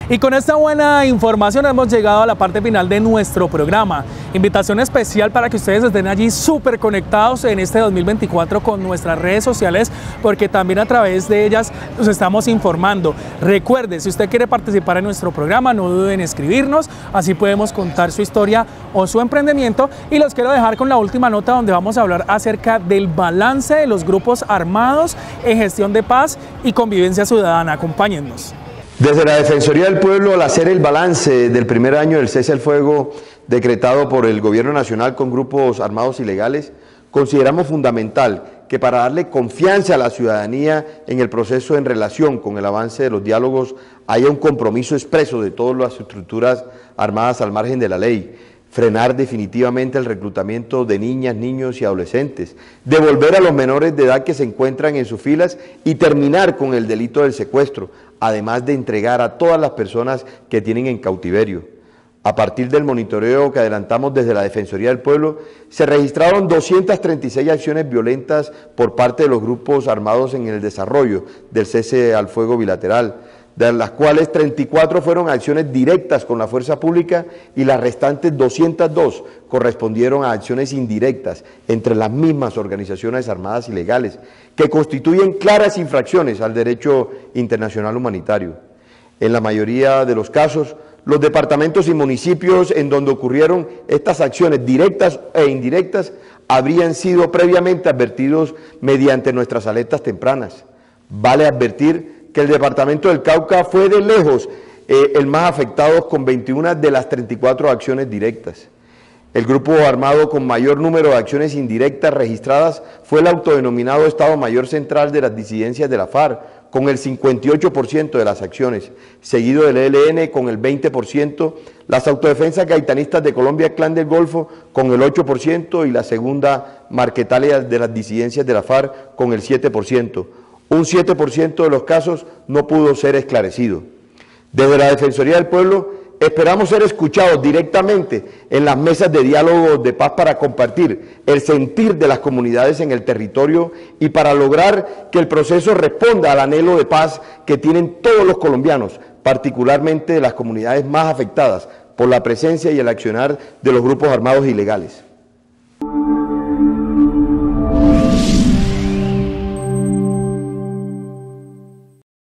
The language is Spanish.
Y con esta buena información hemos llegado a la parte final de nuestro programa. Invitación especial para que ustedes estén allí súper conectados en este 2024 con nuestras redes sociales, porque también a través de ellas nos estamos informando. Recuerde, si usted quiere participar en nuestro programa, no duden en escribirnos, así podemos contar su historia o su emprendimiento. Y los quiero dejar con la última nota, donde vamos a hablar acerca del balance de los grupos armados en gestión de paz y convivencia ciudadana. Acompáñennos. Desde la Defensoría del Pueblo, al hacer el balance del primer año del cese al fuego decretado por el Gobierno Nacional con grupos armados ilegales, consideramos fundamental que para darle confianza a la ciudadanía en el proceso en relación con el avance de los diálogos haya un compromiso expreso de todas las estructuras armadas al margen de la ley, frenar definitivamente el reclutamiento de niñas, niños y adolescentes, devolver a los menores de edad que se encuentran en sus filas y terminar con el delito del secuestro, además de entregar a todas las personas que tienen en cautiverio. A partir del monitoreo que adelantamos desde la Defensoría del Pueblo, se registraron 236 acciones violentas por parte de los grupos armados en el desarrollo del cese al fuego bilateral, de las cuales 34 fueron acciones directas con la fuerza pública y las restantes 202 correspondieron a acciones indirectas entre las mismas organizaciones armadas ilegales, que constituyen claras infracciones al derecho internacional humanitario. En la mayoría de los casos, los departamentos y municipios en donde ocurrieron estas acciones directas e indirectas habrían sido previamente advertidos mediante nuestras alertas tempranas. Vale advertir que el departamento del Cauca fue de lejos el más afectado, con 21 de las 34 acciones directas. El grupo armado con mayor número de acciones indirectas registradas fue el autodenominado Estado Mayor Central de las Disidencias de la FARC, con el 58% de las acciones, seguido del ELN con el 20%, las Autodefensas Gaitanistas de Colombia, Clan del Golfo, con el 8%, y la segunda Marquetalia de las Disidencias de la FARC con el 7%. Un 7% de los casos no pudo ser esclarecido. Desde la Defensoría del Pueblo esperamos ser escuchados directamente en las mesas de diálogo de paz para compartir el sentir de las comunidades en el territorio y para lograr que el proceso responda al anhelo de paz que tienen todos los colombianos, particularmente las comunidades más afectadas por la presencia y el accionar de los grupos armados ilegales.